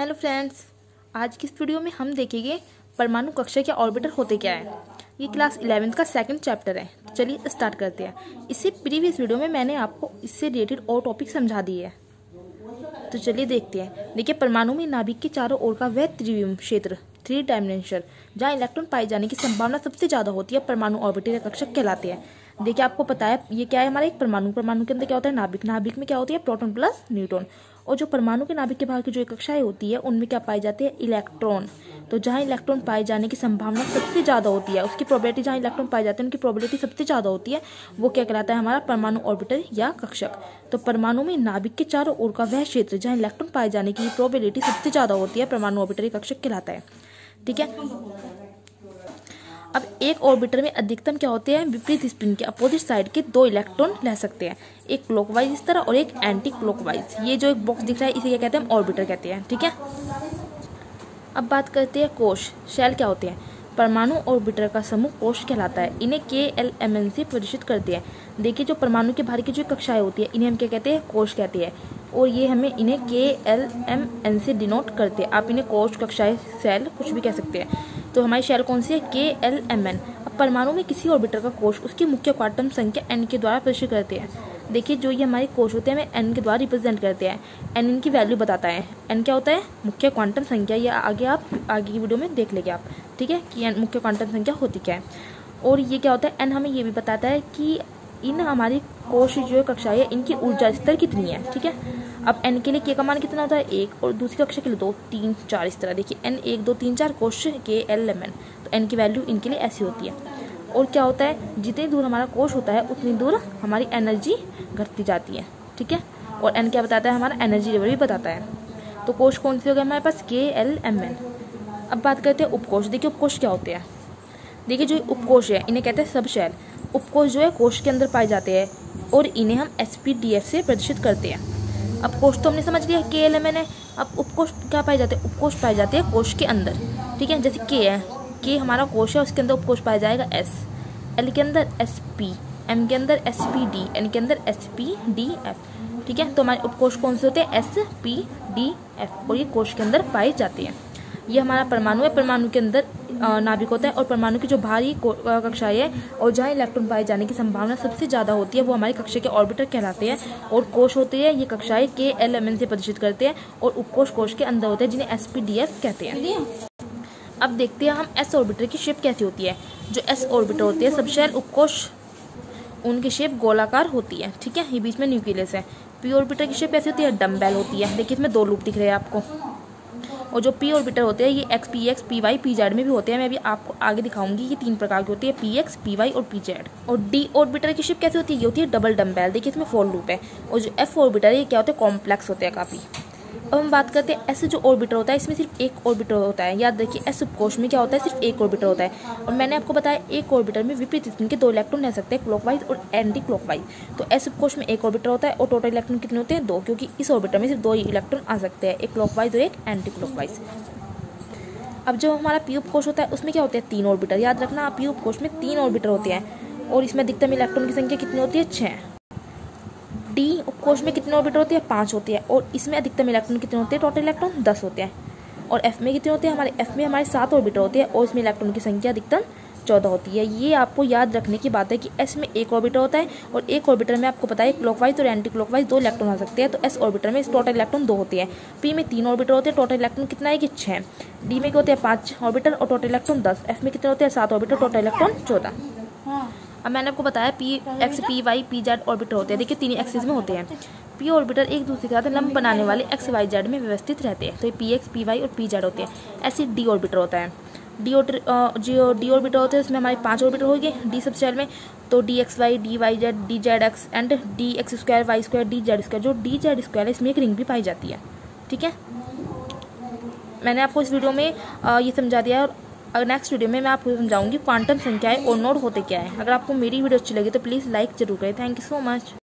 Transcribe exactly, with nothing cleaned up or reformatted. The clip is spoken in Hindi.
हेलो फ्रेंड्स, आज की इस वीडियो में हम देखेंगे परमाणु कक्षा के ऑर्बिटर होते क्या है। ये क्लास इलेवेंथ का सेकंड चैप्टर है। तो चलिए स्टार्ट करते हैं। इससे प्रीवियस वीडियो में मैंने आपको इससे रिलेटेड और टॉपिक समझा दिए है। तो चलिए देखते हैं। देखिए, परमाणु में नाभिक के चारों ओर का वह त्रिविम क्षेत्र थ्री डायमेंशनल जहाँ इलेक्ट्रॉन पाए जाने की संभावना सबसे ज्यादा होती है, परमाणु ऑर्बिटर कक्षक कहलाते हैं। देखिए, आपको पता है ये क्या है, हमारा एक परमाणु परमाणु के अंदर क्या होता है, नाभिक नाभिक में क्या होती है, प्रोटॉन प्लस न्यूट्रॉन। और जो परमाणु के नाभिक के बाहर की जो कक्षाएं होती है उनमें क्या पाए जाते हैं, इलेक्ट्रॉन। तो जहाँ इलेक्ट्रॉन पाए जाने की संभावना सबसे ज्यादा होती है, उसकी प्रोबेबिलिटी, जहाँ इलेक्ट्रॉन पाए जाते हैं उनकी प्रोबेबिलिटी सबसे ज्यादा होती है, वो क्या कहलाता है, हमारा परमाणु ऑर्बिटर या कक्षक। तो परमाणु में नाभिक के चारों ओर का वह क्षेत्र जहाँ इलेक्ट्रॉन पाए जाने की प्रोबेबिलिटी सबसे ज्यादा होती है, परमाणु ऑर्बिटर या कक्षक कहलाता है। ठीक है। अब एक ऑर्बिटर में अधिकतम क्या होते हैं, विपरीत स्पिन के अपोजिट साइड के दो इलेक्ट्रॉन ले सकते हैं, एक क्लॉकवाइज इस तरह और एक एंटी क्लॉकवाइज। ये जो एक बॉक्स दिख रहा है इसे क्या कहते हैं, ऑर्बिटर कहते हैं। ठीक है। अब बात करते हैं कोश, शेल क्या होते हैं। परमाणु ऑर्बिटर का समूह कोश कहलाता है। इन्हें के एल एम एन से प्रदर्शित करते हैं। देखिए, जो परमाणु के बाहर की जो कक्षाएं होती है इन्हें हम क्या कहते हैं, कोश कहते हैं। और ये हमें इन्हें के एल एम एन से डिनोट करते हैं। आप इन्हें कोश, कक्षाएं, सेल कुछ भी कह सकते हैं। तो हमारी शेल कौन सी है, के एल एम एन। अब परमाणु में किसी ऑर्बिटर का कोश उसकी मुख्य क्वांटम संख्या एन के द्वारा प्रदर्शित करते हैं। देखिए, जो ये हमारे कोश होते हैं हमें एन के द्वारा रिप्रेजेंट करते हैं। एन इनकी वैल्यू बताता है। एन क्या होता है, मुख्य क्वांटम संख्या। ये आगे आप आगे की वीडियो में देख लेंगे आप। ठीक है, कि एन मुख्य क्वांटम संख्या होती क्या है। और ये क्या होता है, एन हमें ये भी बताता है कि इन हमारी कोश जो कक्षाएं है इनकी ऊर्जा स्तर कितनी है। ठीक है। अब एन के लिए के का मान कितना होता है, एक, और दूसरी कक्षा के लिए दो, तीन, चार, इस तरह। देखिए, एन एक, दो, तीन, चार, कोश के एल एम एन। तो एन की वैल्यू इनके लिए ऐसी होती है। और क्या होता है, जितनी दूर हमारा कोश होता है उतनी दूर हमारी एनर्जी घटती जाती है। ठीक है। और एन क्या बताता है, हमारा एनर्जी लेवल भी बताता है। तो कोश कौन से हो गए हमारे पास, के एल एम एन। अब बात करते हैं उपकोश। देखिए, उपकोश क्या होते हैं। देखिए, जो उपकोश है इन्हें कहते हैं सब शेल। उपकोश जो है कोश के अंदर पाए जाते हैं और इन्हें हम एस पी डी एफ से प्रदर्शित करते हैं। अब कोश तो हमने समझ लिया, के एल एम एन है। अब उपकोश क्या पाए जाते हैं, उपकोश पाए जाते हैं कोश के अंदर। ठीक है। जैसे के है, के हमारा कोश है, उसके अंदर उपकोश पाया जाएगा एस। एल के अंदर एस पी, एम के अंदर एस पी डी, एन के अंदर एस पी डी एफ। ठीक है। तो हमारे उपकोश कौन से होते हैं, एस पी डी एफ। और ये कोश के अंदर पाए जाते हैं। ये हमारा परमाणु है। परमाणु के अंदर नाभिक होता है और परमाणु की जो भारी कक्षाएं है और जहाँ इलेक्ट्रॉन पाए जाने की संभावना सबसे ज्यादा होती है वो हमारी कक्षा के ऑर्बिटर कहलाते हैं। और कोश होते हैं, ये कक्षाएं के एल एम एन से प्रदर्शित करते हैं। और उपकोश कोश के अंदर होते हैं जिन्हें एस पी डी एफ कहते हैं। अब देखते हैं हम एस ऑर्बिटर की शेप कैसी होती है। जो एस ऑर्बिटर होती है सब शेल उपकोश, उनकी शेप गोलाकार होती है। ठीक है। ये बीच में न्यूक्लियस है। पी ऑर्बिटर की शेप ऐसी होती है, डम्बेल होती है। देखिए, इसमें दो लूप दिख रहे हैं आपको। और जो पी ऑर्बिटर होते हैं ये X, P X, P Y, P Z में भी होते हैं। मैं भी आपको आगे दिखाऊंगी। ये तीन प्रकार की होती है, पी एक्स, पी वाई और पी जेड। और डी ऑर्बिटर की शेप कैसे होती है, ये होती है डबल डम्बेल। देखिए, इसमें फोर लूप है। और जो एफ ऑर्बिटर है ये क्या होते हैं, कॉम्प्लेक्स होते हैं काफी। अब हम बात करते हैं एस जो ऑर्बिटर होता है, इसमें सिर्फ एक ऑर्बिटर होता है। याद रखिए, एस उपकोश में क्या होता है, सिर्फ एक ऑर्बिटर होता है। और मैंने आपको बताया एक ऑर्बिटर में विपरीत स्पिन के दो इलेक्ट्रॉन ले सकते हैं, क्लॉकवाइज और एंटी क्लॉकवाइज। तो एस उपकोश में एक ऑर्बिटर होता है और टोटल इलेक्ट्रॉन कितने होते हैं, दो, क्योंकि इस ऑर्बिटर में सिर्फ दो इलेक्ट्रॉन आ सकते हैं, एक क्लॉकवाइज और एक एंटी क्लॉकवाइज। अब जो हमारा पी उपकोश होता है उसमें क्या होते हैं, तीन ऑर्बिटर। याद रखना, पी उपकोश में तीन ऑर्बिटर होते हैं और इसमें अधिकतम इलेक्ट्रॉन की संख्या कितनी होती है, छह। डी उपकोश में कितने ऑर्बिटर होते हैं, पांच होते हैं और इसमें अधिकतम इलेक्ट्रॉन कितने होते हैं, टोटल इलेक्ट्रॉन दस होते हैं। और एफ में कितने होते हैं, हमारे एफ में हमारे सात ऑर्बिटर होते हैं और इसमें इलेक्ट्रॉन की संख्या अधिकतम चौदह होती है। ये आपको याद रखने की बात है कि एस में एक ऑर्बिटर होता है और एक ऑर्बिटर में आपको पता है क्लॉकवाइज और एंटी क्लॉकवाइज दो इलेक्ट्रॉन आ सकते हैं। तो एस ऑर्बिटर में टोटल इलेक्ट्रॉन दो होते हैं। पी में तीन ऑर्बिटर होते हैं, टोटल इलेक्ट्रॉन कितना है कि छह। डी में क्या होते हैं, पांच ऑर्बिटर और टोटल इलेक्ट्रॉन दस। एफ में कितने होते हैं, सात ऑर्बिटर, टोटल इलेक्ट्रॉन चौदह। अब मैंने आपको बताया P X, P Y, P Z orbital होते हैं। देखिए, तीन एक्सिस में होते हैं। पी ऑर्बिटर एक दूसरे के साथ लंब बनाने वाले एक्स, वाई, जेड में व्यवस्थित रहते हैं। तो ये पी एक्स, पी वाई और पी जेड होते हैं। ऐसे डी ऑर्बिटर होता है। डी जो डी ऑर्बिटर होते हैं उसमें हमारे पांच ऑर्बिटर हो गए डी सब शेल में। तो D X Y, D Y Z, D Z X and D X square, Y square, D Z square. जो डी जेड स्क्वायर है इसमें एक रिंग भी पाई जाती है। ठीक है। मैंने आपको इस वीडियो में आ, ये समझा दिया है। और नेक्स्ट वीडियो में मैं आपको समझाऊंगी क्वांटम संख्याएं और नोड होते क्या है। अगर आपको मेरी वीडियो अच्छी लगी तो प्लीज़ लाइक जरूर करें। Thank you so much.